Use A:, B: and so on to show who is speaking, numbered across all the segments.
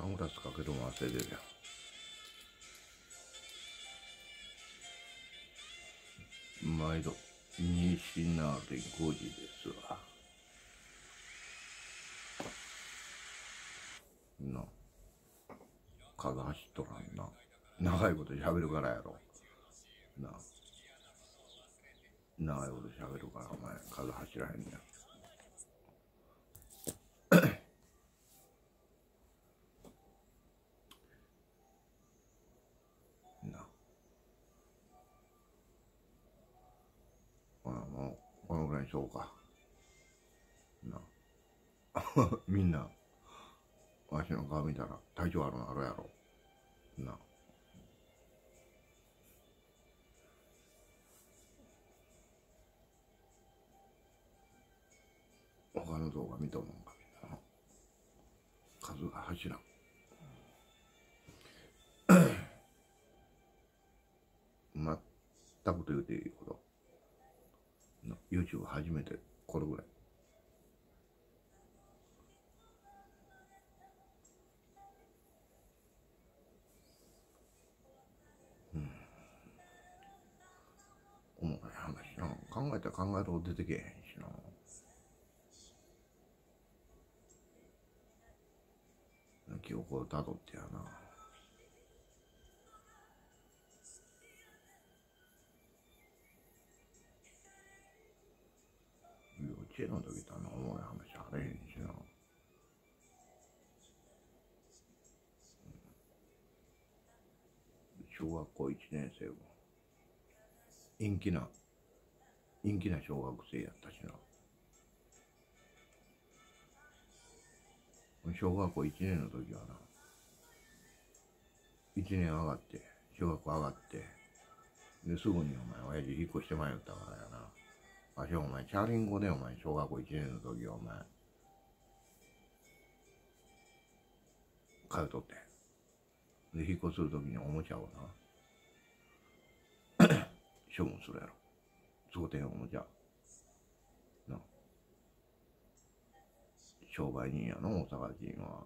A: サングラスかけるの忘れてるやん。毎度西成5時ですわな。数走っとらんな。長いこと喋るからやろな。長いこと喋るからお前数走らへんねん。もうこのぐらいにしようかな。みんなわしの顔見たら体調悪くなるやろな。他の動画見と思うかみんな。数が走らん。全くと言うていいほど YouTube 初めてこれぐらい。おもろい話な。考えたら考えるほど出てけえへんしな。記憶をたどってやな。幼稚園の時とおもろい話あれへんしな。小学校1年生も陰気な小学生やったしな。小学校1年の時はな、1年上がって小学校上がってですぐにお前親父引っ越してまいったからやな。わしお前チャリンコでお前小学校1年の時はお前通っとってで引っ越する時におもちゃをな処分するやろ。使うてんおもちゃな。商売人やの大阪人は。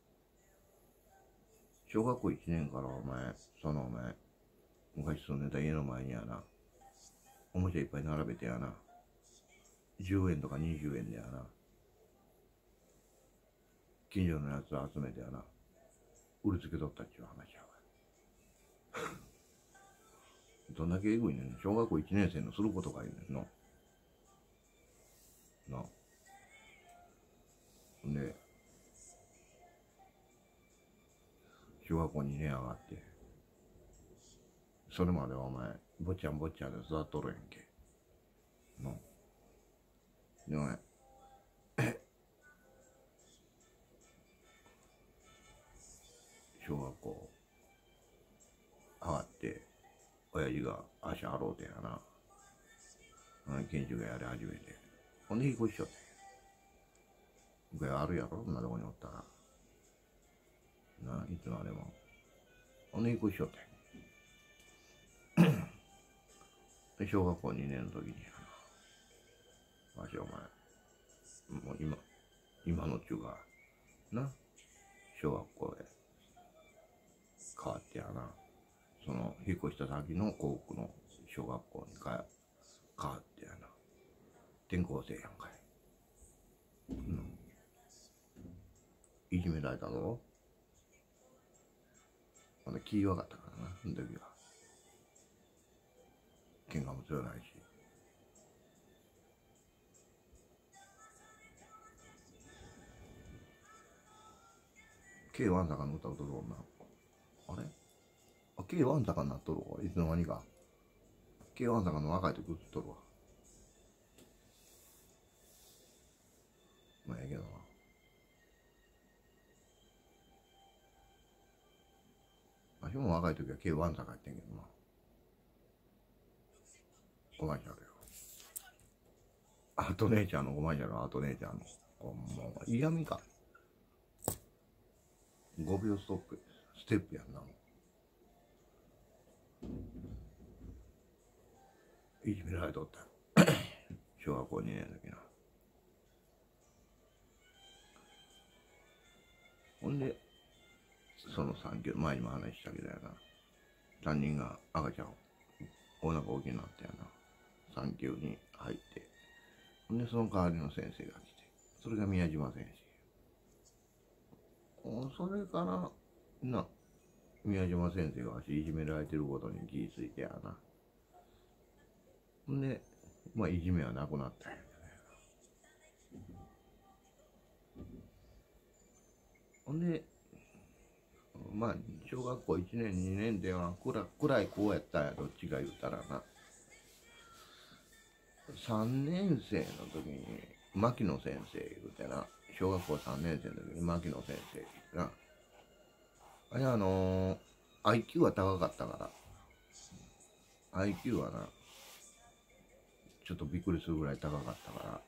A: 小学校1年からお前昔住んでた家の前にやな、おもちゃいっぱい並べてやな、10円とか20円でやな、近所のやつを集めてやな、売りつけとったっちゅう話やわ。どんだけエグいねん。小学校1年生のすることがいいねんの。な。で、小学校2年上がって、それまではお前、坊ちゃんで育っとるやんけ。な。で、お前、小学校上がって、親父が足洗うてやな。研修がやり始めて。ほんで引っ越ししよって。これあるやろ、そんなとこにおったら。な、いつまでも。ほんで引っ越ししよって。で、小学校2年の時にやな。わしお前、もう今の中が、な、小学校で変わってやな。その、引っ越した先の校区の小学校に変わってやな。転校生やんかい。いじめられたぞ。まだ気弱かったからな、その時は。喧嘩も強ないし。K1 坂の歌うとる女。あれK1 坂になっとるわ。いつの間にか。K1 坂の若い時映っとるわ。まあええけどな。わしも若い時は K1 坂やってんけどな。お前じゃるよ。あと姉ちゃんのお前じゃろ、あと姉ちゃんの。もう嫌味か。5秒ステップやんな。いじめられとった。小学校2年の時な。ほんで、 その産休、前にも話したけどやな。担任が赤ちゃん、お腹大きくなったやな。産休に入って。で、その代わりの先生が来て。それが宮島先生。それから、宮島先生がいじめられてることに気づいてやな。で、まあ、いじめはなくなったんやけど。ほんで、まあ、小学校1年、2年では暗い子やったんや、どっちか言うたらな。3年生の時に、牧野先生言うてな、小学校3年生の時に牧野先生言うてな。IQ は高かったから、IQ はな、ちょっとびっくりするぐらい高かったから、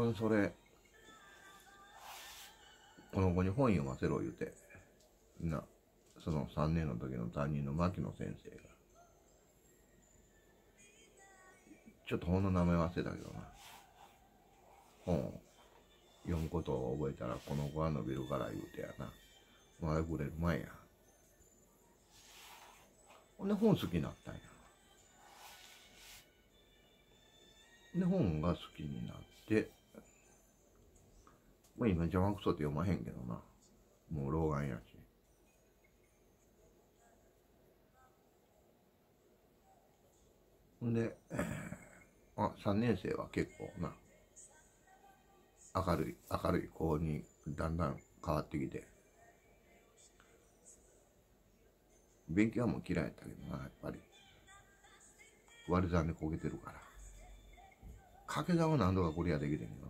A: それ、この子に本読ませろ言うて、その3年の時の担任の牧野先生が、ちょっと本の名前忘れたけどな、本を読むことを覚えたらこの子は伸びるから言うてやな。まだくれる前や。ほんで本好きになったんや。で、本が好きになって、まあ今邪魔くそって読まへんけどな。もう老眼やし。ほんで、3年生は結構な、明るい子にだんだん変わってきて、勉強はもう嫌いやったけどな、やっぱり。割り算でこけてるから。掛け算は何度かクリアできてんけどな。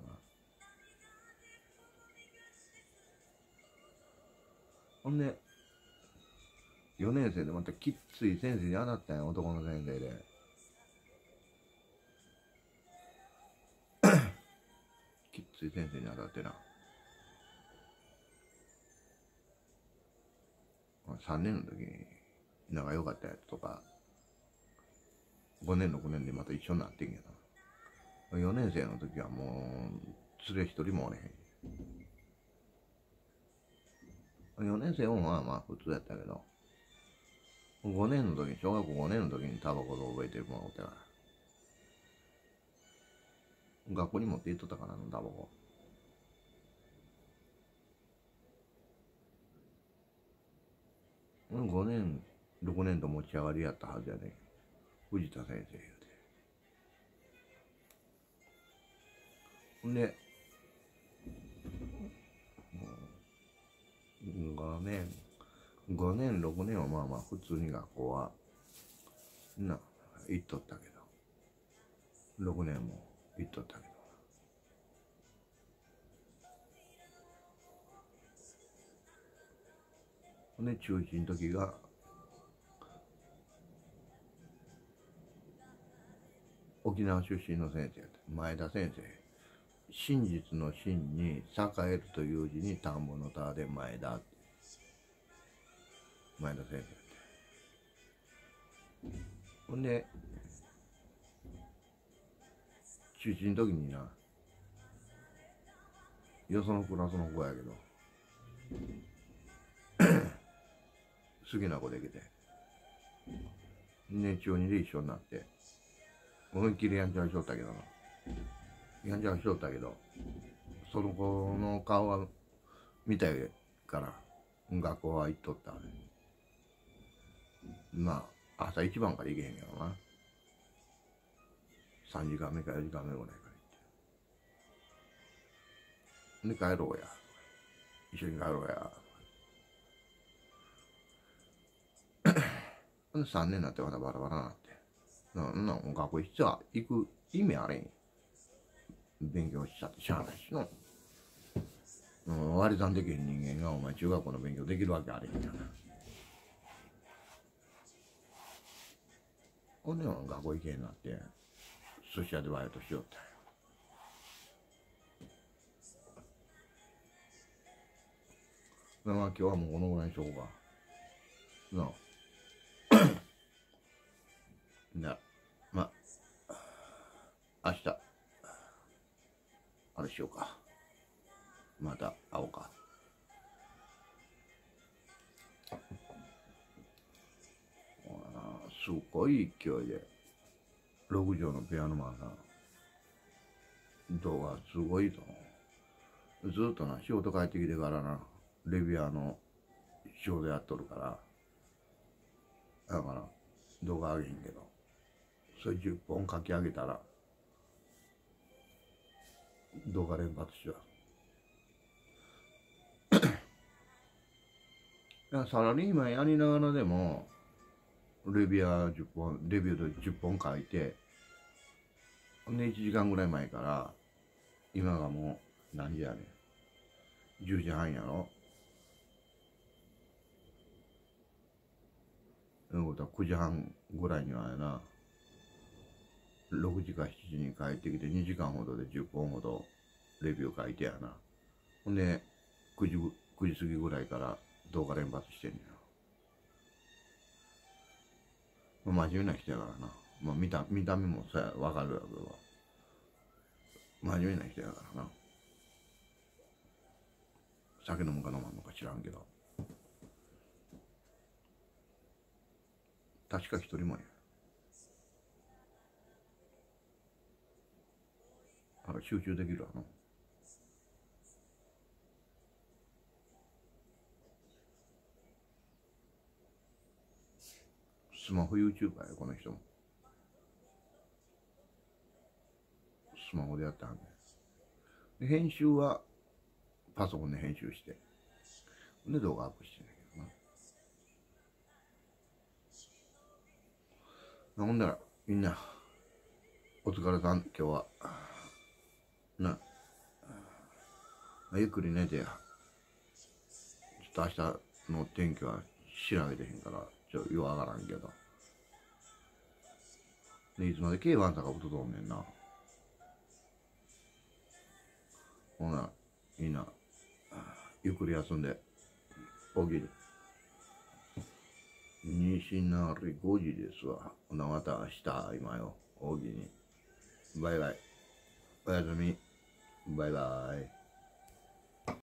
A: ほんで、4年生でまたきっつい先生に当たったんや、男の先生で。きっつい先生に当たってな。3年の時に仲良かったやつとか、5年6年でまた一緒になってんけど、4年生の時はもう連れ一人もおれへん。4年生はまあまあ普通やったけど、5年の時に、小学校5年の時にタバコで覚えてるもんおってから。学校に持って行っとったからな、タバコ。5年、6年と持ち上がりやったはずやね。藤田先生言うて。ほんで、5年、6年はまあまあ普通に学校は、行っとったけど、6年も行っとったけど。ほんで、中1の時が、沖縄出身の先生やった。前田先生。真実の真に栄えるという字に田んぼの田で前田。前田先生やって。ほんで、中1の時にな、よそのクラスの子やけど、好きな子できて。で、中2で一緒になって、思いっきりやんちゃしとったけどな。やんちゃしとったけど、その子の顔は見たから学校は行っとった。まあ朝一番から行けへんけどな。3時間目か4時間目ぐらいから行って。で帰ろうや。一緒に帰ろうや。で3年になってまたバラバラになって。学校実は行く意味あれん。勉強したってしゃあないしの。割り算できへん人間がお前中学校の勉強できるわけあれへんやな。ほんで学校行けへんなって寿司屋でバイトしよったんや。まあ今日はもうこのぐらいにしようかなあ。まあ明日あれしようか。また会おうか。 すごい勢いで、6畳のピアノマンさん、動画すごいぞ。ずっとな、仕事帰ってきてからな、レビュアーの仕事やっとるから、だから動画上げへんけど、それ10本書き上げたら、動画連発しよう。サラリーマンやりながらでも、レビューで10本書いて、で、1時間ぐらい前から、今がもう何時やねん。10時半やろ。ということは9時半ぐらいにはやな、6時か7時に帰ってきて2時間ほどで10本ほどレビュー書いてやな。ほんで、9時過ぎぐらいから動画連発してんねん。真面目な人やからな。まあ見た目もさ、わかるやろけど。真面目な人やからな。酒飲むか飲まんのか知らんけど。確か一人もや。集中できるわな。スマホ YouTuber や、この人も。スマホでやってはんねん。で、編集はパソコンで編集して、で、動画アップしてんねんけどな。ほんだら、みんな、お疲れさん、今日は。な、ゆっくり寝てや。ちょっと明日の天気は調べてへんから、ようわからんけど。で、いつまで K1 坂打ととんねんな。ほな、みんな、ゆっくり休んで、起きる。西成5時ですわ。ほな、また明日、今よ、大喜に。バイバイ。おやすみ。バイバイ。